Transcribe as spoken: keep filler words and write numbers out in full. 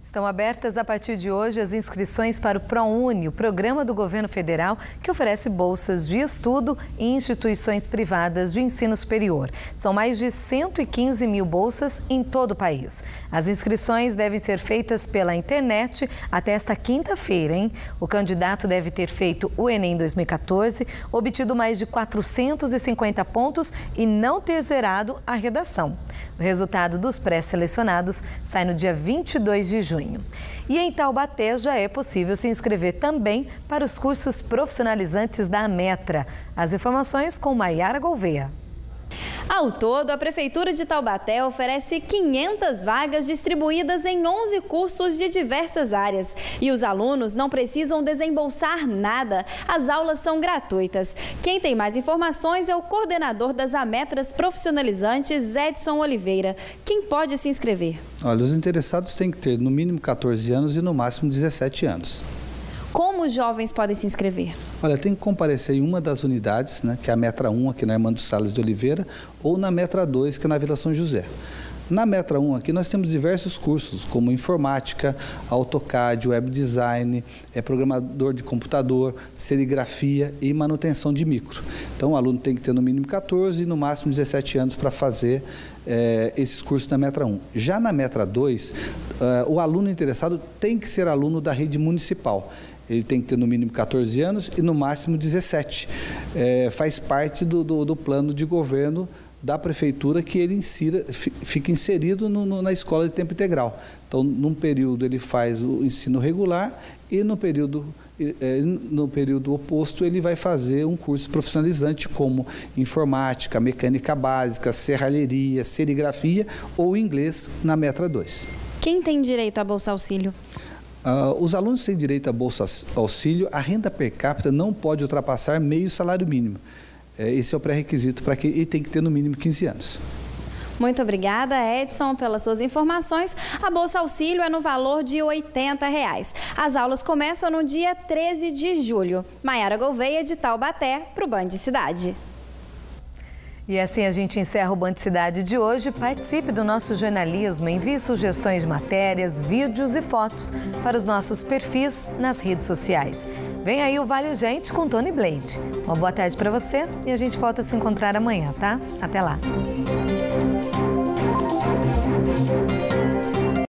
Estão abertas a partir de hoje as inscrições para o ProUni, o programa do governo federal que oferece bolsas de estudo em instituições privadas de ensino superior. São mais de cento e quinze mil bolsas em todo o país. As inscrições devem ser feitas pela internet até esta quinta-feira, hein? O candidato deve ter feito o Enem dois mil e quatorze, obtido mais de quatrocentos e cinquenta pontos e não ter zerado a redação. O resultado dos pré-selecionados sai no dia vinte e dois de junho. E em Taubaté já é possível se inscrever também para os cursos profissionalizantes da Ametra. As informações com Maiara Gouveia. Ao todo, a Prefeitura de Taubaté oferece quinhentas vagas distribuídas em onze cursos de diversas áreas. E os alunos não precisam desembolsar nada. As aulas são gratuitas. Quem tem mais informações é o coordenador das Ametras Profissionalizantes, Edson Oliveira. Quem pode se inscrever? Olha, os interessados têm que ter no mínimo quatorze anos e no máximo dezessete anos. Como os jovens podem se inscrever? Olha, tem que comparecer em uma das unidades, né, que é a Metra um, aqui na Armando Salles de Oliveira, ou na Metra dois, que é na Vila São José. Na Metra um aqui nós temos diversos cursos, como informática, AutoCAD, web design, é programador de computador, serigrafia e manutenção de micro. Então o aluno tem que ter no mínimo quatorze e no máximo dezessete anos para fazer é, esses cursos na Metra um. Já na Metra dois, uh, o aluno interessado tem que ser aluno da rede municipal. Ele tem que ter no mínimo quatorze anos e no máximo dezessete. É, faz parte do, do, do plano de governo da Prefeitura que ele insira, fica inserido no, no, na escola de tempo integral. Então, num período ele faz o ensino regular e no período, é, no período oposto ele vai fazer um curso profissionalizante como informática, mecânica básica, serralheria, serigrafia ou inglês na Metra dois. Quem tem direito a Bolsa Auxílio? Uh, os alunos têm direito a Bolsa Auxílio, a renda per capita não pode ultrapassar meio salário mínimo. Esse é o pré-requisito para que ele tem que ter no mínimo quinze anos. Muito obrigada, Edson, pelas suas informações. A Bolsa Auxílio é no valor de oitenta reais. As aulas começam no dia treze de julho. Maiara Gouveia, de Taubaté, para o Band Cidade. E assim a gente encerra o Band Cidade de hoje. Participe do nosso jornalismo, envie sugestões de matérias, vídeos e fotos para os nossos perfis nas redes sociais. Vem aí o Vale Gente com Tony Blade. Uma boa tarde para você e a gente volta a se encontrar amanhã, tá? Até lá!